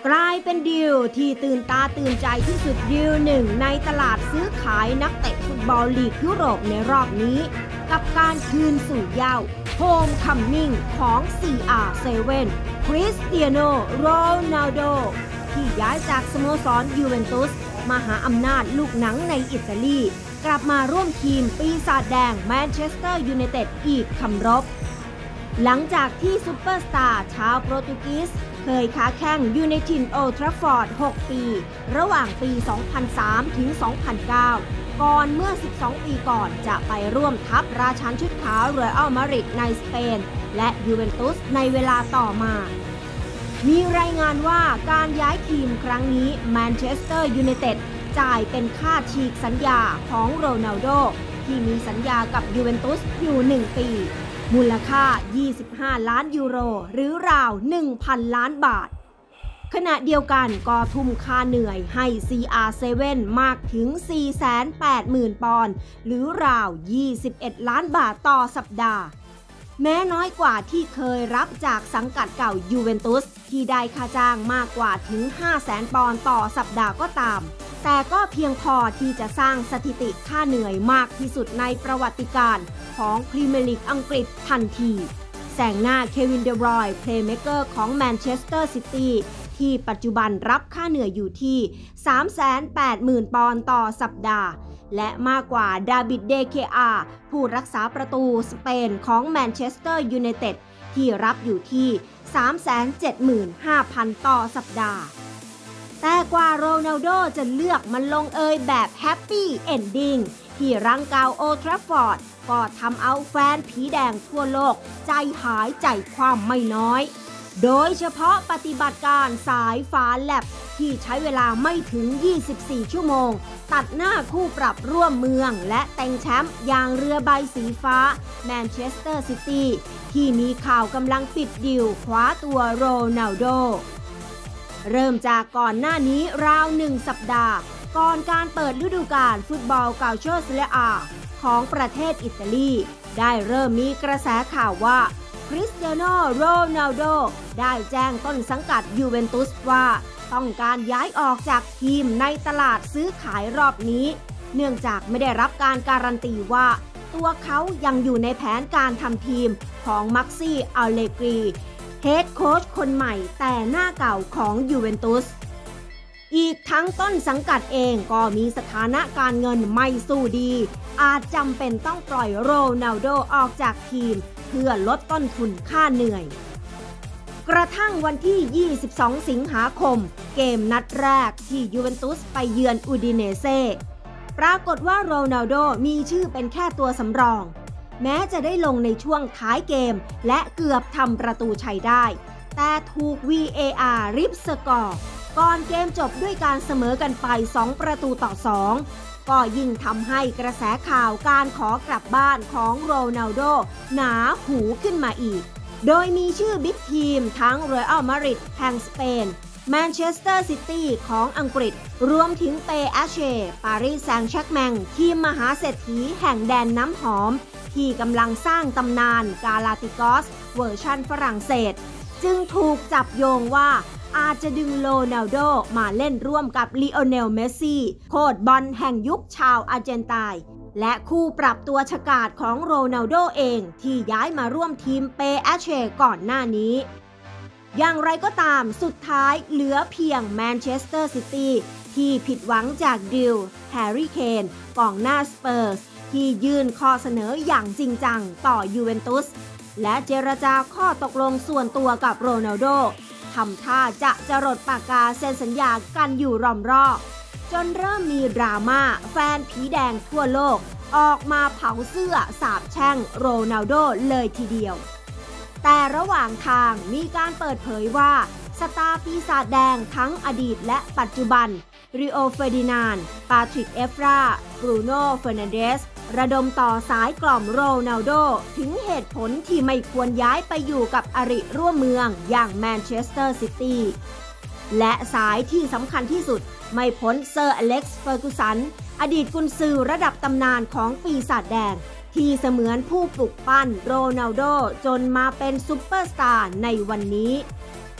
กลายเป็นดีลที่ตื่นตาตื่นใจที่สุดดีลหนึ่งในตลาดซื้อขายนักเตะฟุตบอลลีกยุโรปในรอบนี้กับการคืนสู่เหย้าโฮมคัมมิ่งของ CR7 คริสเตียโนโรนัลโดที่ย้ายจากสโมสรยูเวนตุสมหาอำนาจลูกหนังในอิตาลีกลับมาร่วมทีมปีศาจแดงแมนเชสเตอร์ยูไนเต็ดอีกคำรบหลังจากที่ซุปเปอร์สตาร์ชาวโปรตุเกสเคยค้าแข่งอยู่ในถิ่นโอลด์แทราฟฟอร์ด 6 ปีระหว่างปี 2003 ถึง 2009 ก่อนเมื่อ 12 ปีก่อนจะไปร่วมทัพราชันชุดขาวเรอัลมาดริดในสเปนและยูเวนตุสในเวลาต่อมามีรายงานว่าการย้ายทีมครั้งนี้แมนเชสเตอร์ยูไนเต็ดจ่ายเป็นค่าฉีกสัญญาของโรนัลโดที่มีสัญญากับยูเวนตุสอยู่ 1 ปีมูลค่า 25 ล้านยูโรหรือราว 1,000 ล้านบาทขณะเดียวกันก็ทุ่มค่าเหนื่อยให้ CR7 มากถึง 480,000 ปอนด์หรือราว 21 ล้านบาทต่อสัปดาห์แม้น้อยกว่าที่เคยรับจากสังกัดเก่ายูเวนตุสที่ได้ค่าจ้างมากกว่าถึง 500,000 ปอนด์ต่อสัปดาห์ก็ตามแต่ก็เพียงพอที่จะสร้างสถิติค่าเหนื่อยมากที่สุดในประวัติการของพรีเมียร์ลีกอังกฤษทันทีแซงหน้าเควินเดบรอยน์เพลย์เมเกอร์ของแมนเชสเตอร์ซิตี้ที่ปัจจุบันรับค่าเหนื่อยอยู่ที่ 380,000 ปอนด์ต่อสัปดาห์และมากกว่าดาวิด เดเคอาผู้รักษาประตูสเปนของแมนเชสเตอร์ยูไนเต็ดที่รับอยู่ที่ 375,000 ต่อสัปดาห์แต่กว่าโรนัลโดจะเลือกมันลงเอยแบบแฮปปี้เอนดิ้งที่รังเกาโอลด์แทราฟฟอร์ดก็ทำเอาแฟนผีแดงทั่วโลกใจหายใจความไม่น้อยโดยเฉพาะปฏิบัติการสายฟ้าแลบที่ใช้เวลาไม่ถึง 24 ชั่วโมงตัดหน้าคู่ปรับร่วมเมืองและแต่งแชมป์อย่างเรือใบสีฟ้าแมนเชสเตอร์ซิตี้ที่มีข่าวกำลังปิดดีลคว้าตัวโรนัลโดเริ่มจากก่อนหน้านี้ราว1 สัปดาห์ก่อนการเปิดฤดูกาลฟุตบอลกาโชเซเรียอาของประเทศอิตาลีได้เริ่มมีกระแสข่าวว่าคริสเตียโนโรนัลโดได้แจ้งต้นสังกัดยูเวนตุสว่าต้องการย้ายออกจากทีมในตลาดซื้อขายรอบนี้เนื่องจากไม่ได้รับการการันตีว่าตัวเขายังอยู่ในแผนการทำทีมของมักซี่อัลเลกรีเฮดโค้ชคนใหม่แต่หน้าเก่าของยูเวนตุสอีกทั้งต้นสังกัดเองก็มีสถานะการเงินไม่สู้ดีอาจจำเป็นต้องปล่อยโรนัลโดออกจากทีมเพื่อลดต้นทุนค่าเหนื่อยกระทั่งวันที่ 22 สิงหาคมเกมนัดแรกที่ยูเวนตุสไปเยือนอูดิเนเซ่ปรากฏว่าโรนัลโดมีชื่อเป็นแค่ตัวสำรองแม้จะได้ลงในช่วงท้ายเกมและเกือบทำประตูชัยได้แต่ถูก VAR ริบสกอร์ก่อนเกมจบด้วยการเสมอกันไป2 ประตูต่อ 2ก็ยิ่งทำให้กระแสข่าวการขอกลับบ้านของโรนัลโดหนาหูขึ้นมาอีกโดยมีชื่อบิ๊กทีมทั้งเรอัลมาดริดแห่งสเปนแมนเชสเตอร์ซิตี้ของอังกฤษรวมถึงเปแอเช่ปารีสแซงต์แชร์กแมงทีมมหาเศรษฐีแห่งแดนน้ำหอมที่กำลังสร้างตำนานกาลาติกอสเวอร์ชันฝรั่งเศสจึงถูกจับโยงว่าอาจจะดึงโรนัลโดมาเล่นร่วมกับลีโอเนลเมสซี่โค้ชบอลแห่งยุคชาวอาร์เจนไตน์และคู่ปรับตัวฉกาจของโรนัลโดเองที่ย้ายมาร่วมทีมเปแอเช่ก่อนหน้านี้อย่างไรก็ตามสุดท้ายเหลือเพียงแมนเชสเตอร์ซิตี้ที่ผิดหวังจากดีลแฮร์รี่เคนกองหน้าสเปอร์สที่ยื่นข้อเสนออย่างจริงจังต่อยูเวนตุสและเจรจาข้อตกลงส่วนตัวกับโรนัลโดทำท่าจะจรดปากกาเซ็นสัญญากันอยู่รอบจนเริ่มมีดราม่าแฟนผีแดงทั่วโลกออกมาเผาเสื้อสาปแช่งโรนัลโดเลยทีเดียวแต่ระหว่างทางมีการเปิดเผยว่าสตาร์ปีศาจแดงทั้งอดีตและปัจจุบันริโอเฟอร์ดินานด์ปาทริกเอฟราบรูโน่เฟอร์นันเดสระดมต่อสายกล่อมโรนัลโดถึงเหตุผลที่ไม่ควรย้ายไปอยู่กับอริร่วมเมืองอย่างแมนเชสเตอร์ซิตี้และสายที่สำคัญที่สุดไม่พ้นเซอร์อเล็กซ์เฟอร์กูสันอดีตกุนซือระดับตำนานของปีศาจแดงที่เสมือนผู้ปลุกปั้นโรนัลโดจนมาเป็นซุปเปอร์สตาร์ในวันนี้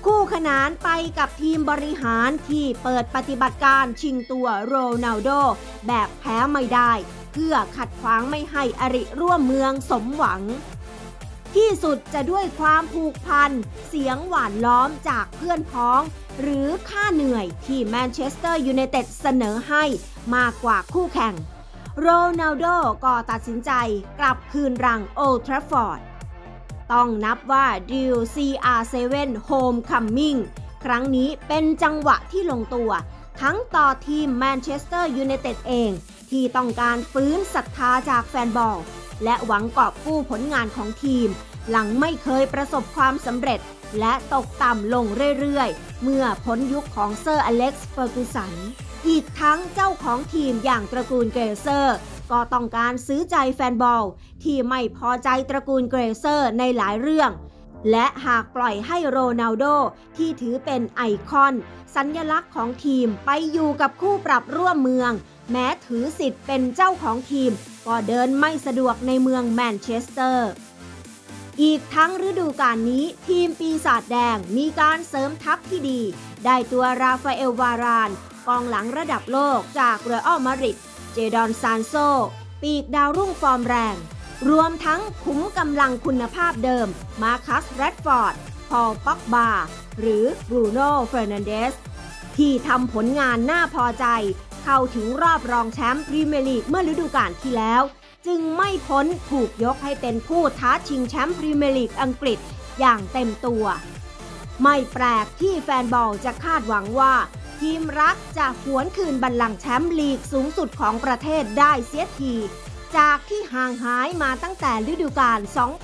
คู่ขนานไปกับทีมบริหารที่เปิดปฏิบัติการชิงตัวโรนัลโดแบบแพ้ไม่ได้เพื่อขัดขวางไม่ให้อริร่วมเมืองสมหวังที่สุดจะด้วยความผูกพันเสียงหวานล้อมจากเพื่อนพ้องหรือค่าเหนื่อยที่แมนเชสเตอร์ยูไนเต็ดเสนอให้มากกว่าคู่แข่งโรนัลโดก็ตัดสินใจกลับคืนรังโอลด์แทราฟฟอร์ดต้องนับว่าดีล CR7 Homecoming ครั้งนี้เป็นจังหวะที่ลงตัวทั้งต่อทีมแมนเชสเตอร์ยูไนเต็ดเองที่ต้องการฟื้นศรัทธาจากแฟนบอลและหวังกอบกู้ผลงานของทีมหลังไม่เคยประสบความสำเร็จและตกต่ำลงเรื่อยๆเมื่อพ้นยุคของเซอร์อเล็กซ์เฟอร์กูสันอีกทั้งเจ้าของทีมอย่างตระกูลเกรเซอร์ก็ต้องการซื้อใจแฟนบอลที่ไม่พอใจตระกูลเกรเซอร์ในหลายเรื่องและหากปล่อยให้โรนัลโดที่ถือเป็นไอคอนสัญลักษณ์ของทีมไปอยู่กับคู่ปรับร่วมเมืองแม้ถือสิทธิ์เป็นเจ้าของทีมก็เดินไม่สะดวกในเมืองแมนเชสเตอร์อีกทั้งฤดูกาลนี้ทีมปีศาจแดงมีการเสริมทัพที่ดีได้ตัวราฟาเอลวารานกองหลังระดับโลกจากเรอัลมาดริดเจดอนซานโซปีกดาวรุ่งฟอร์มแรงรวมทั้งขุมกำลังคุณภาพเดิมมาคัสแรดฟอร์ดพอลป็อกบาหรือบรูโน่เฟอร์นันเดสที่ทำผลงานน่าพอใจเข้าถึงรอบรองแชมป์พรีเมียร์ลีกเมื่อฤดูกาลที่แล้วจึงไม่พ้นถูกยกให้เป็นผู้ท้าชิงแชมป์พรีเมียร์ลีกอังกฤษอย่างเต็มตัวไม่แปลกที่แฟนบอลจะคาดหวังว่าทีมรักจะหวนคืนบัลลังก์แชมป์ลีกสูงสุดของประเทศได้เสียทีจากที่ห่างหายมาตั้งแต่ฤดูกาล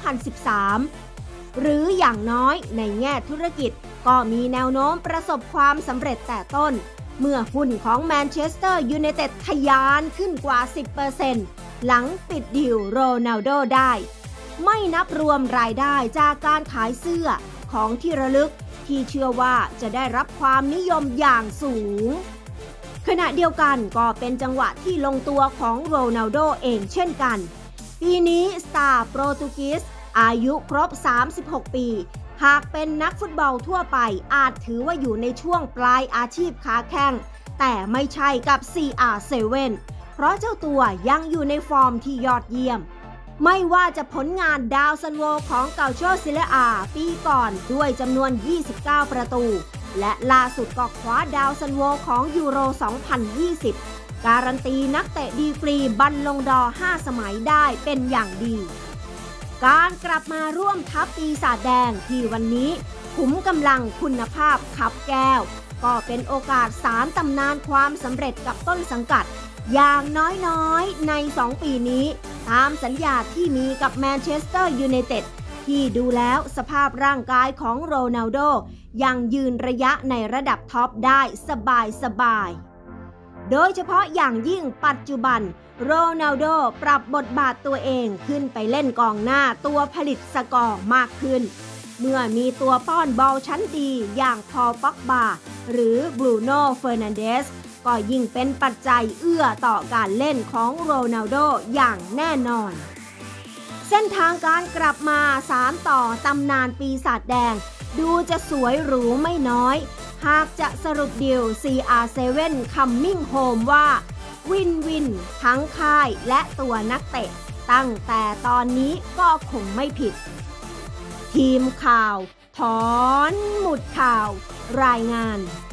2013 หรืออย่างน้อยในแง่ธุรกิจก็มีแนวโน้มประสบความสำเร็จแต่ต้นเมื่อหุ้นของแมนเชสเตอร์ยูไนเต็ดทะยานขึ้นกว่า 10% หลังปิดดีลโรนัลโดได้ไม่นับรวมรายได้จากการขายเสื้อของที่ระลึกที่เชื่อว่าจะได้รับความนิยมอย่างสูงขณะเดียวกันก็เป็นจังหวะที่ลงตัวของโรนัลโดเองเช่นกันปีนี้สตาร์โปรตุเกสอายุครบ 36 ปีหากเป็นนักฟุตบอลทั่วไปอาจถือว่าอยู่ในช่วงปลายอาชีพค้าแข้งแต่ไม่ใช่กับ CR7 เพราะเจ้าตัวยังอยู่ในฟอร์มที่ยอดเยี่ยมไม่ว่าจะผลงานดาวซันโวของเกาโชซิเลอาปีก่อนด้วยจำนวน 29 ประตูและล่าสุดก็คว้าดาวซันโวของยูโร 2020 การันตีนักเตะดีกรีบัลลงดอร์ 5 สมัยได้เป็นอย่างดีการกลับมาร่วมทัพปีศาจแดงที่วันนี้ขุมกำลังคุณภาพขับแก้วก็เป็นโอกาสสานตำนานความสำเร็จกับต้นสังกัดอย่างน้อยๆใน2 ปีนี้ตามสัญญาที่มีกับแมนเชสเตอร์ยูไนเต็ดที่ดูแล้วสภาพร่างกายของโรนัลโดยังยืนระยะในระดับท็อปได้สบายโดยเฉพาะอย่างยิ่งปัจจุบันโรนัลโดปรับบทบาทตัวเองขึ้นไปเล่นกองหน้าตัวผลิตสกอร์มากขึ้นเมื่อมีตัวป้อนบอลชั้นดีอย่างพอลป็อกบาหรือบรูโน่เฟอร์นันเดสก็ยิ่งเป็นปัจจัยเอื้อต่อการเล่นของโรนัลโดอย่างแน่นอนเส้นทางการกลับมาสานต่อตำนานปีศาจแดงดูจะสวยหรูไม่น้อยหากจะสรุปดีล CR7 Coming Home ว่าวินวินทั้งค่ายและตัวนักเตะตั้งแต่ตอนนี้ก็คงไม่ผิดทีมข่าวถอนหมุดข่าวรายงาน